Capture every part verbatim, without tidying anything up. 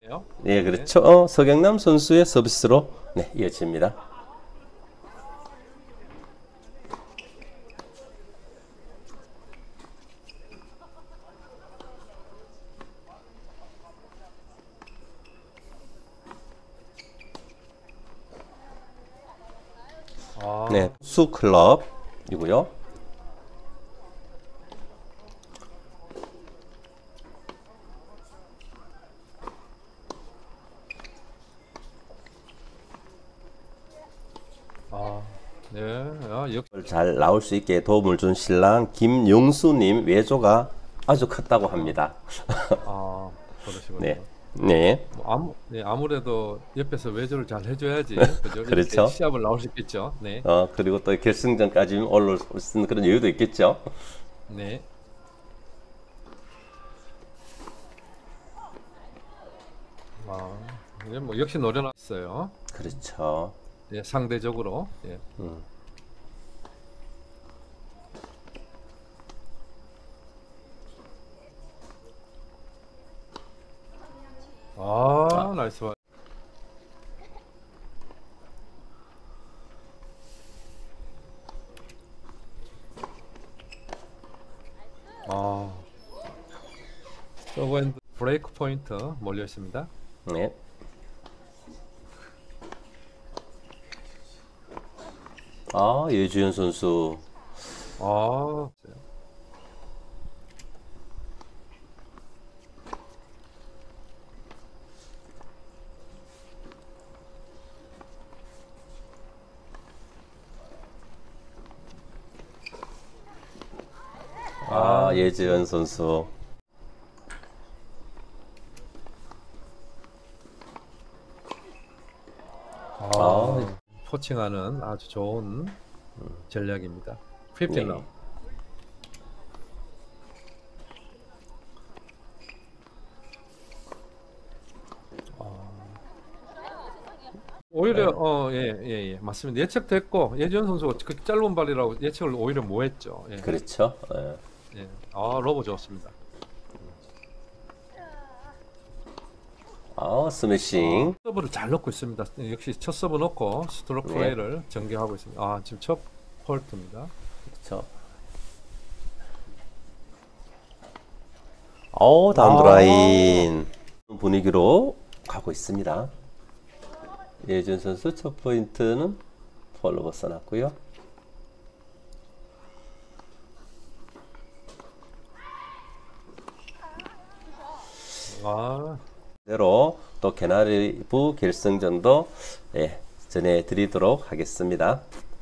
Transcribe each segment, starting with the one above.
네, 그렇죠. 어, 서경남 선수의 서비스로 네, 이어집니다. 아, 네, 수 클럽이고요. 아, 네, 아, 역, 잘 나올 수 있게 도움을 준 신랑 김용수님 외조가 아주 컸다고 합니다. 아, 네, 그러시군요. 네, 뭐 아무, 네, 아무래도 옆에서 외조를 잘 해줘야지, 그죠? 이렇게 그렇죠. 시합을 나올 수 있겠죠. 네, 어, 그리고 또 결승전까지 올라올 수 있는 그런 여유도 있겠죠. 네. 아, 이게 뭐 역시 노련하 있어요. 그렇죠. 예, 상대적으로. 예. 음. 아, 아, 나이스. 바- 아, 서브핸드 브레이크 포인트 몰려 있습니다. 네. 아, 예주현 선수. 아, 아, 아, 예지현 지금 선수. 아, 아, 포칭하는 아주 좋은 전략입니다. 십오 네. 러브. 오히려 네. 어, 예, 예, 예, 맞습니다. 예측됐고 예지원 선수가 그 짧은 발이라고 예측을 오히려 못했죠. 예, 그렇죠. 예. 예. 아, 러브 좋습니다. 아, 아, 스매싱. 서브를 잘 넣고 있습니다. 역시 첫 서브 넣고 스트로크 네. 플레이를 전개하고 있습니다. 아, 지금 첫 폴트입니다. 그렇죠. 어, 다운 아, 드라인 분위기로 가고 있습니다. 예준 선수 첫 포인트는 폴로 벗어났고요. 아, 대로 또 개나리부 결승전도 예, 전해드리도록 하겠습니다.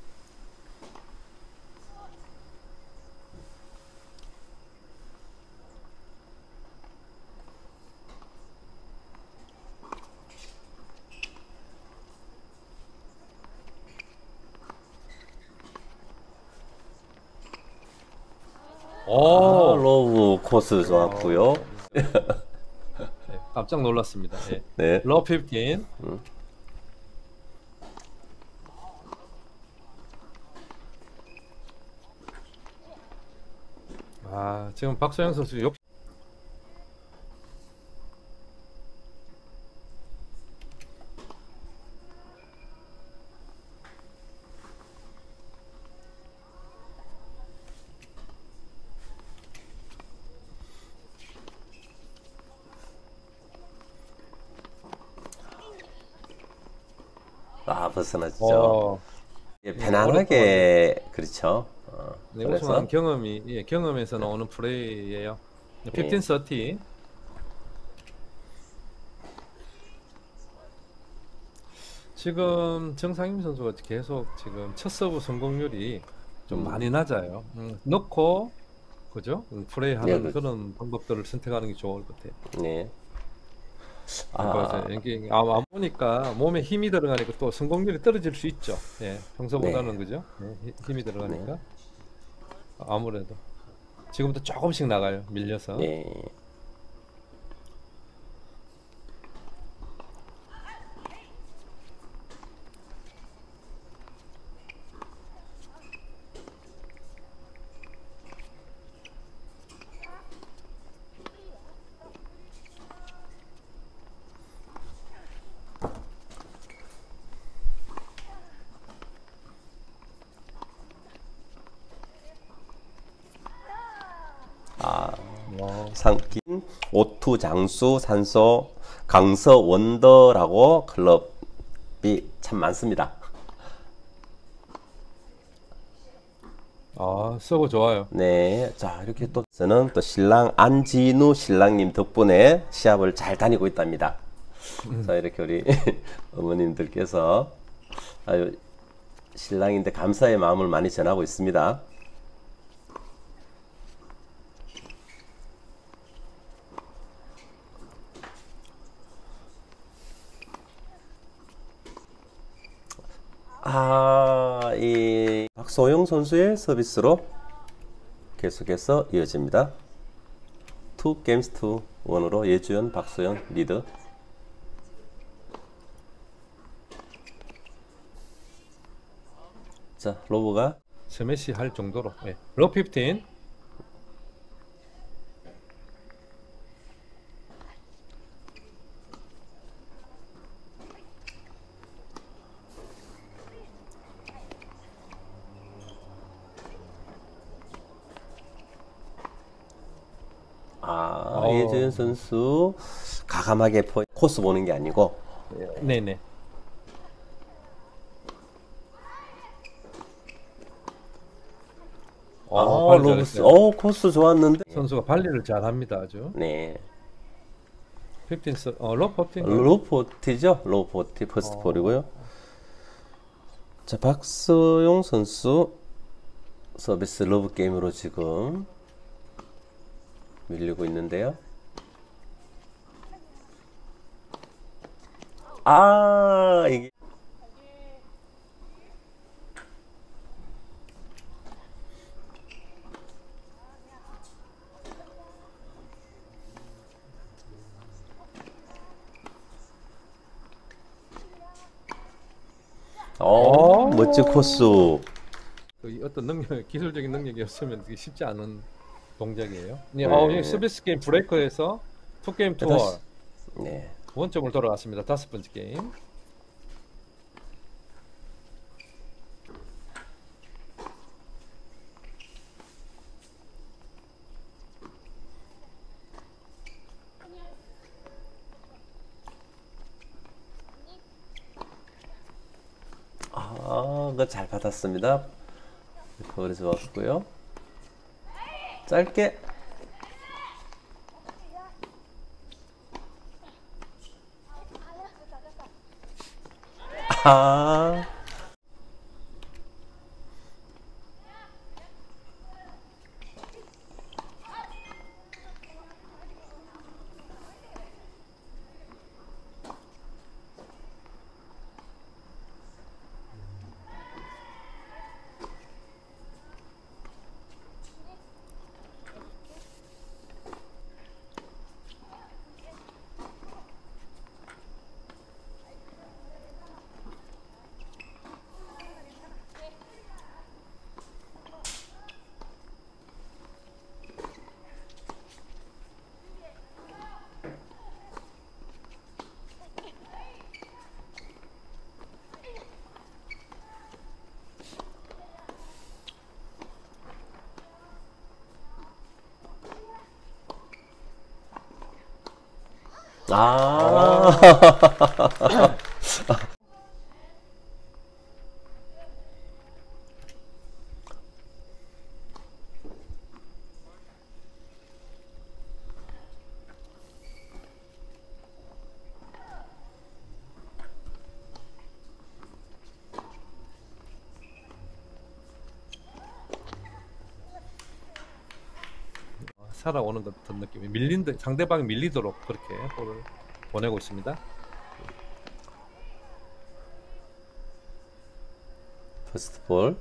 아, 오, 로브 코스 아, 좋았고요. 예, 깜짝 놀랐습니다. 예. 네. 러브 십오. 아, 지금 박소영 선수 역 아, 벗어났죠. 어, 예, 예, 오랫동안 편안하게 그렇죠. 어, 네, 우승한 그래서 경험이 예, 경험에서 나오는 플레이예요. 예, 십오 삼십. 지금 정상임 선수가 계속 지금 첫 서브 성공률이 좀 음, 많이 낮아요. 음, 넣고 그죠? 음, 예, 플레이하는 그, 그런 방법들을 선택하는 게 좋을 것 같아요. 네. 그러니까 아, 이제 이게 아, 안 보니까 몸에 힘이 들어가니까 또 성공률이 떨어질 수 있죠. 예, 네, 평소보다는 그죠? 예, 힘- 힘이 네, 들어가니까 아무래도 지금도 조금씩 나가요. 밀려서. 네. 상긴, 오투 장수, 산소, 강서 원더라고 클럽이 참 많습니다. 아, 서버 좋아요. 네, 자 이렇게 또 저는 또 신랑 안진우 신랑님 덕분에 시합을 잘 다니고 있답니다. 음. 자 이렇게 우리 어머님들께서 아유 신랑인데 감사의 마음을 많이 전하고 있습니다. 아, 이 박소영 선수의 서비스로 계속해서 이어집니다. 투 게임스 투 원으로 예주연, 박소영 리드. 자, 로브가 스매시 할 정도로. 예. 로 십오. 아, 어. 예주연 선수 가감하게 포, 코스 보는 게 아니고 네네. 아, 어, 발리 로브 잘했어요. 어, 코스 좋았는데. 선수가 발리를 잘합니다, 아주. 네. 십오 서, 어, 로 십오. 로포티죠? 로포티 퍼스트 어. 볼이고요. 자, 박서용 선수 서비스 러브 게임으로 지금 밀리고 있는데요. 아, 이게 어, 오. 멋진 코스. 그 어떤 능력, 기술적인 능력이 없으면 그게 쉽지 않은 동작이에요. 네, 네. 어, 이 서비스 게임 브레이커에서 투 게임 투어 다시, 네. 원점을 돌아갔습니다. 다섯 번째 게임. 아, 그거 잘 받았습니다. 거리 좋았고요. 짧게. 아, 아. 살아오는 것 같은 느낌이 밀린 듯 상대방이 밀리도록 그렇게 볼을 보내고 있습니다. 퍼스트 볼.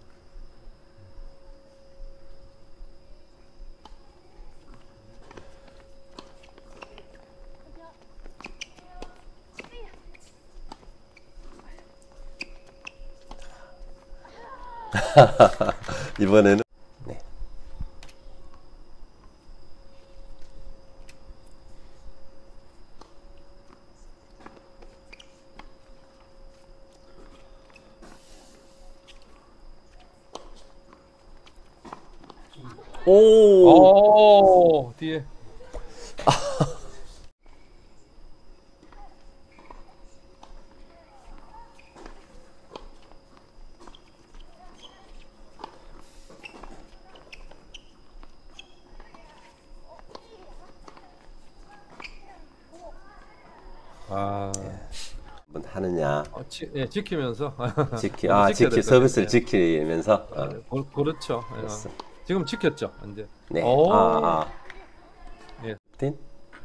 이번에는 네. 오, 오, 뒤에 아, 한번 하느냐. 어, 지, 예, 지키면서 지키, 먼저 아, 지켜야 지키, 될 것 서비스를 같아요. 지키면서. 어, 아, 그, 그렇죠. 예. 됐어. 지금 지켰죠, 이제. 네. 아, 오, 아. 예. 틴?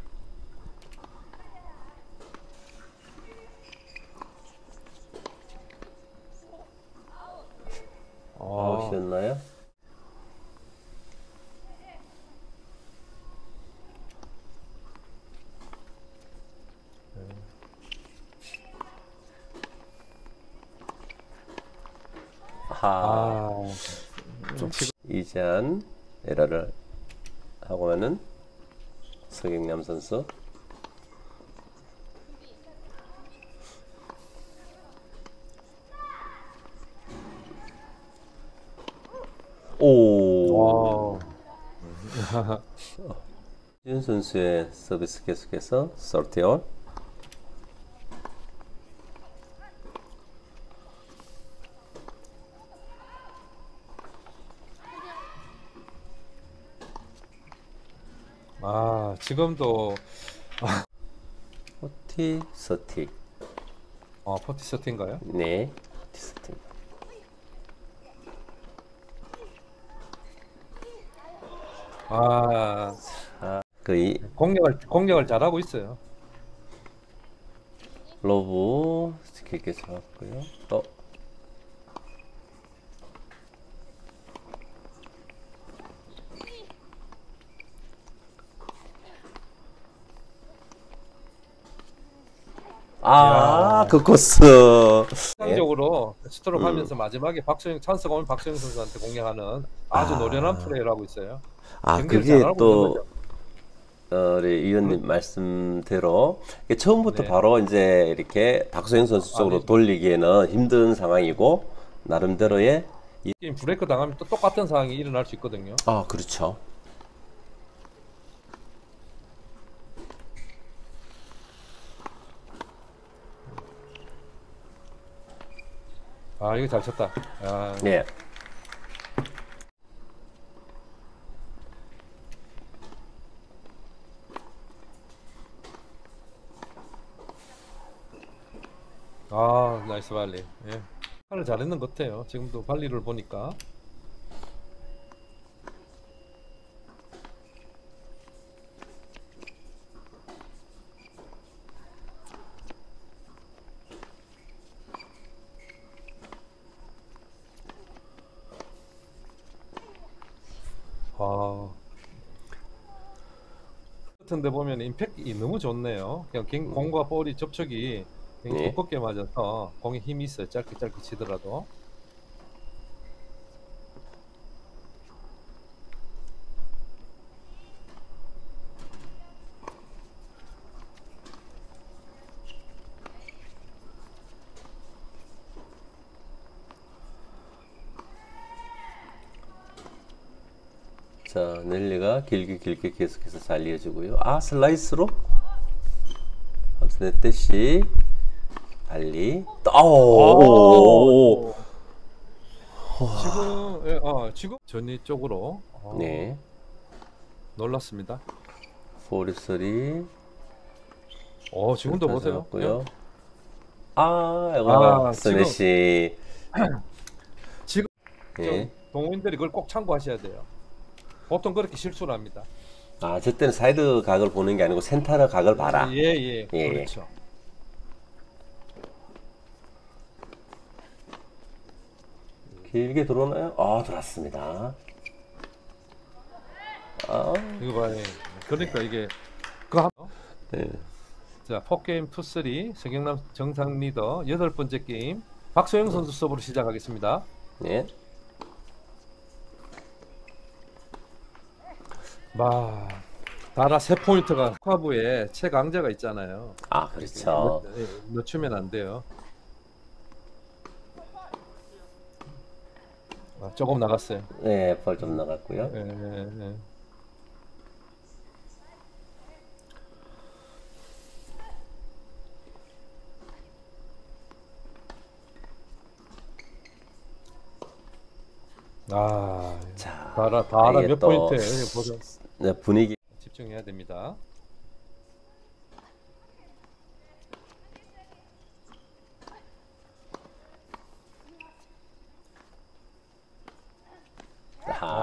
어, 아웃이었나요? 하, 아, 좀 지금 이제한 에러를 하고면은 서경남 선수. 오, 와, 준 선수의 서비스 계속해서 서티온. 아, 지금도 포티 서티. 어, 포티 세트인가요? 네, 포티 서티. 아, 그이 공략을 공략을 잘하고 있어요. 로브 길게 잡았고요. 또 아, 야, 그 코스. 네. 상적으로 스트로크 음. 하면서 마지막에 박소영 찬스가 오면 박소영 선수한테 공략하는 아주 노련한 아, 플레이를 하고 있어요. 아, 경기를 그게 잘하고 있는 또 거죠. 어, 우리 그렇, 위원님 말씀대로 이게 처음부터 네. 바로 이제 이렇게 박소영 선수 쪽으로 아니, 돌리기에는 힘든 상황이고 나름대로의 이- 게임 브레이크 당하면 또 똑같은 상황이 일어날 수 있거든요. 아, 그렇죠. 아, 이거 잘 쳤다. 아, 네. 아, 나이스 발리. 예. 팔을 잘했는 것 같아요. 지금도 발리를 보니까. 아, 같은데 보면 임팩이 너무 좋네요. 그냥 갱- 공과 볼이 접촉이 굉장히 네. 두껍게 맞아서 공에 힘이 있어요. 짧게 짧게 치더라도. 자, 넬리가 길게 길게 계속해서 잘 이어주고요. 아, 슬라이스로 함스 넷대시 발리. 오, 오, 지금 예, 어, 지금 전위 쪽으로 어, 네. 놀랐습니다. 포리스리 어, 지금도 보세요. 그냥 잡았고요. 아, 이거 아, 지금 스넷이 지금 좀 예. 동호인들이 그걸 꼭 참고하셔야 돼요. 보통 그렇게 실수를 합니다. 아, 저 때는 사이드 각을 보는 게 아니고 센터의 각을 봐라. 예, 예, 예, 예. 그렇죠. 길게 들어오나요? 아, 들어왔습니다. 아, 이거 봐요. 그러니까 이게 그 한, 네. 자, 포게임 투 쓰리 서경남 정상 리더 여덟 번째 게임 박소영 선수 서브로 시작하겠습니다. 네. 마, 다라 세 포인트가 화부에 최강자가 있잖아요. 아, 그렇죠. 예, 늦추면 안 돼요. 아, 조금 나갔어요. 네, 벌 좀 나갔고요. 예, 예, 예. 아, 자, 다라 다라 이게 몇 또 포인트예요? 이거 보세요. 네, 분위기 집중해야 됩니다.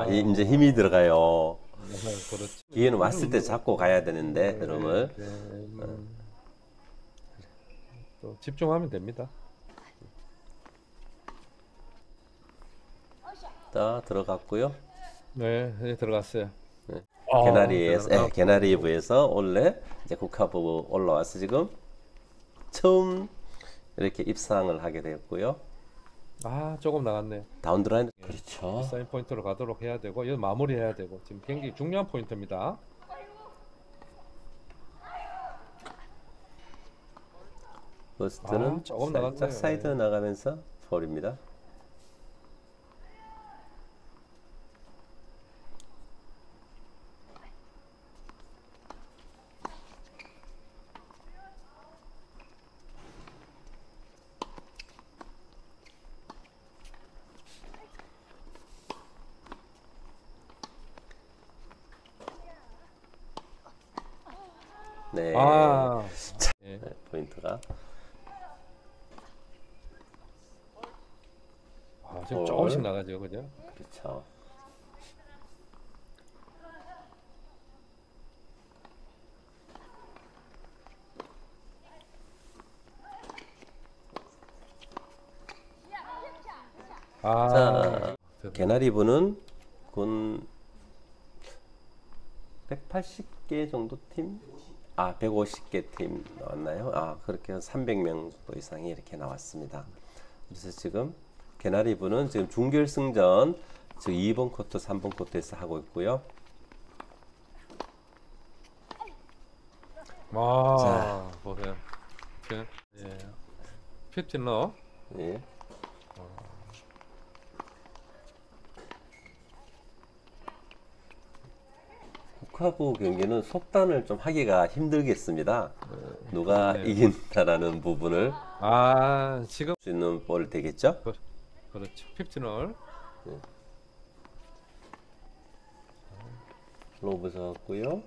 이- 이제 힘이 들어가요. 네, 그렇죠. 기회는 왔을 때 잡고 가야 되는데 흐름을. 네, 음, 또 집중하면 됩니다. 자, 들어갔고요. 네, 네, 들어갔어요. 네. 아, 개나리에서, 대단하다. 예, 개나리부에서 원래 이제 국화부 올라와서 지금 처음 이렇게 입상을 하게 되었고요. 아, 조금 나갔네요. 다운드라인. 그렇죠. 사인 포인트로 가도록 해야 되고, 이거 마무리해야 되고, 지금 굉장히 중요한 포인트입니다. 버스트는 아, 조금 살짝 나갔네요. 사이드 네. 나가면서 폴입니다. 네, 아, 예. 포인트가. 아, 지금 볼. 조금씩 나가죠, 그죠? 그렇죠. 아, 자, 됐- 개나리부는 군 백팔십 개 정도 팀? 아, 백오십 개 팀 나왔나요? 아, 그렇게 해서 삼백 명 정도 이상이 이렇게 나왔습니다. 그래서 지금 개나리부는 지금 준결승전 즉 이 번 코트, 삼 번 코트에서 하고 있고요. 아, 자. 보세요. 그, 예. 피프틴 러. 예. 국화부 경기는 속단을 좀 하기가 힘들겠습니다. 누가 네. 이긴다라는 부분을 아, 지금 할 수 있는 볼 되겠죠? 그, 그렇죠. 피프틴 러. 로브 잡았고요.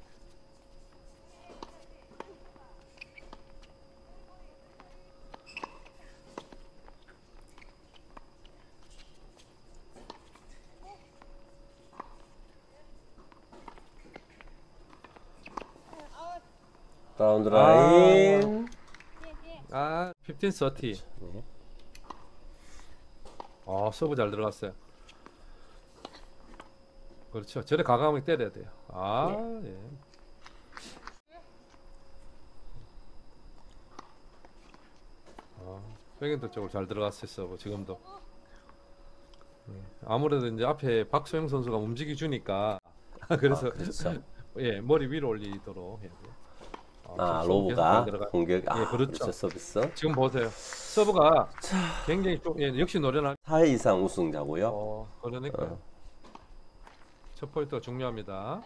라운드 라인. 아, 피프틴 서티. 네. 아, 서브 잘 들어갔어요. 그렇죠. 저래 과감하게 때려야 돼요. 아, 예. 아, 백엔드 쪽으로 잘 들어갔어요, 서브 지금도. 예. 아무래도 이제 앞에 박소영 선수가 움직이 주니까 그래서 아, 그렇죠. 예, 머리 위로 올리도록 해야 돼요. 아, 지금 서브 계속 잘 로브가 들어가- 공격. 아, 예, 그렇죠. 그렇죠. 서비스. 지금 보세요. 서브가 굉장히 좀 예, 역시 노련한. 사 회 이상 우승자고요. 어, 그러니까요. 첫 포인트가 중요합니다.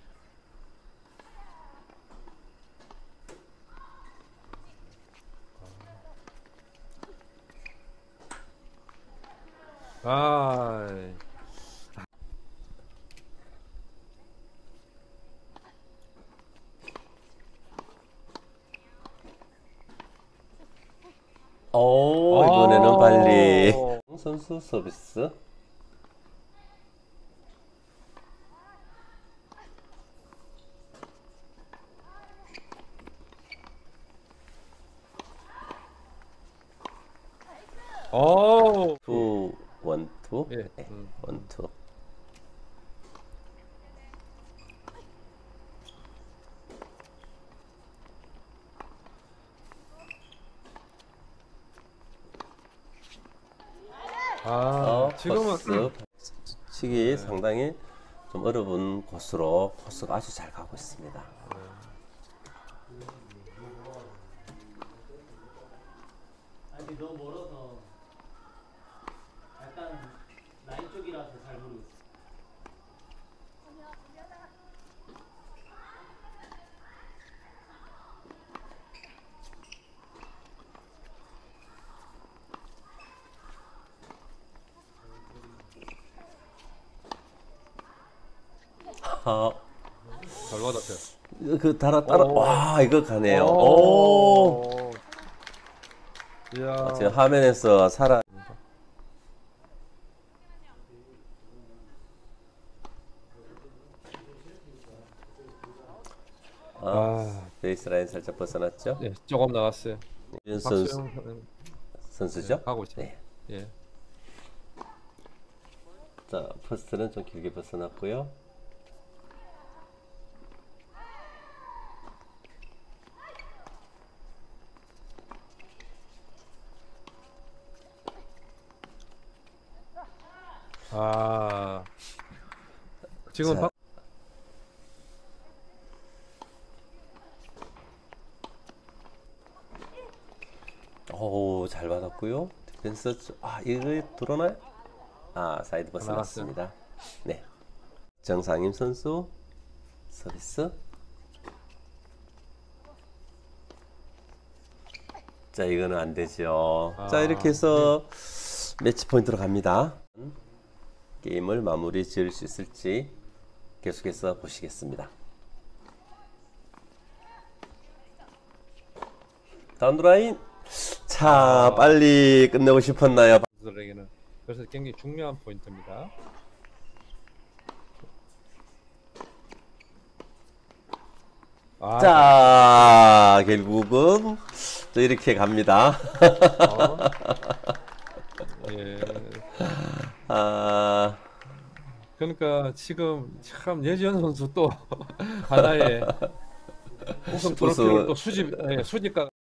아, 오, 이번에는 발리 선수 서비스. 오, 투, 원, 투. 예, 네, 음. 원, 투. 아, 어, 지금은 코스 치기 상당히 좀 어려운 코스로 코스가 아주 잘 가고 있습니다. 아니 너무 멀어서 약간 라인 쪽이라서 잘 모르겠어. 아, 잘 받았어요. 그 따라 따라 오. 와 이거 가네요. 오, 오. 이야. 지금 화면에서 살아. 베이스라인 살짝 벗어났죠? 예, 조금 나갔어요. 윤 선수, 박수영 선- 선수죠? 예, 가고 있어요. 네. 예. 자, 퍼스트는 좀 길게 벗어났고요. 아, 지금 자. 박, 오, 잘 받았고요. 디펜스, 좀- 아, 이거 들어나요? 아, 사이드 벗어났습니다. 네. 정상임 선수, 서비스. 자, 이거는 안 되죠. 자, 아, 이렇게 해서 매치 포인트로 갑니다. 게임을 마무리 지을 수 있을지 계속해서 보시겠습니다. 다운드라인. 자, 빨리 끝내고 싶었나요? 선수들에게는 그래서 굉장히 중요한 포인트입니다. 아, 자, 결국은 또 이렇게 갑니다. 어, 예. 아, 그러니까 지금 참 예지현 선수 또 하나의 우승 트로피를 우승. 또 수집, 예, 수집가